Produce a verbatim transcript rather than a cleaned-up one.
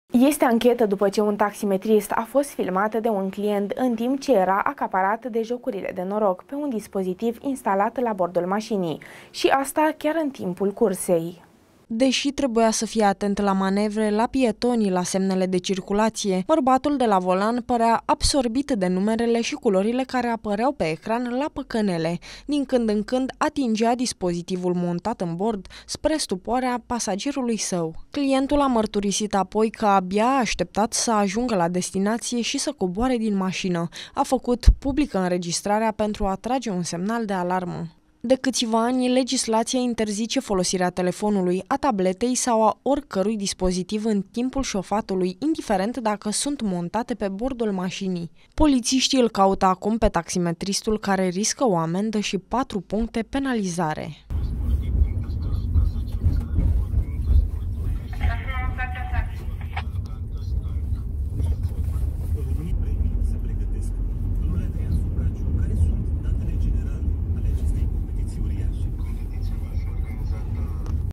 Este anchetă după ce un taximetrist a fost filmat de un client în timp ce era acaparat de jocurile de noroc pe un dispozitiv instalat la bordul mașinii, și asta chiar în timpul cursei. Deși trebuia să fie atent la manevre, la pietonii, la semnele de circulație, bărbatul de la volan părea absorbit de numerele și culorile care apăreau pe ecran la păcănele. Din când în când atingea dispozitivul montat în bord spre stupoarea pasagerului său. Clientul a mărturisit apoi că abia a așteptat să ajungă la destinație și să coboare din mașină. A făcut publică înregistrarea pentru a trage un semnal de alarmă. De câțiva ani, legislația interzice folosirea telefonului, a tabletei sau a oricărui dispozitiv în timpul șofatului, indiferent dacă sunt montate pe bordul mașinii. Polițiștii îl caută acum pe taximetristul, care riscă o amendă și patru puncte penalizare.